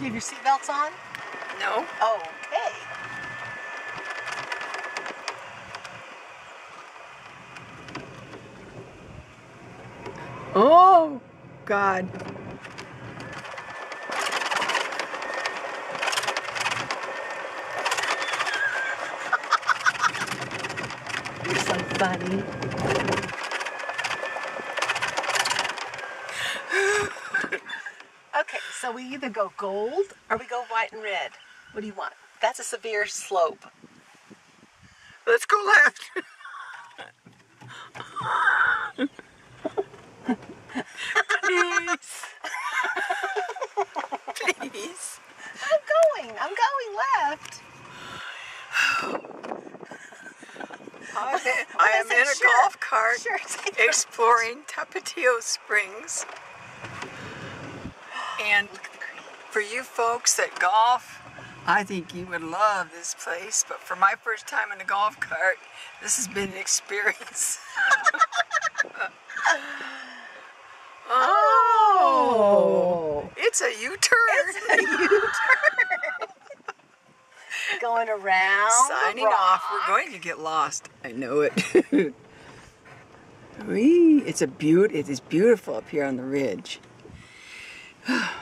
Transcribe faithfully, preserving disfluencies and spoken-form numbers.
you have your seatbelts on? No. Okay. Oh, God. You're so funny. Okay, so we either go gold or we go white and red. What do you want? That's a severe slope. Let's go left. Please. Please. I'm going. I'm going left. I'm in, I am in a Sure. golf cart Sure, take your- exploring Tapatio Springs. And for you folks that golf, I think you would love this place. But for my first time in a golf cart, this has been an experience. Oh, it's a U-turn. It's a U-turn. Going around. Signing the rock. off. We're going to get lost. I know it. Whee! It's a beaut. It is beautiful up here on the ridge.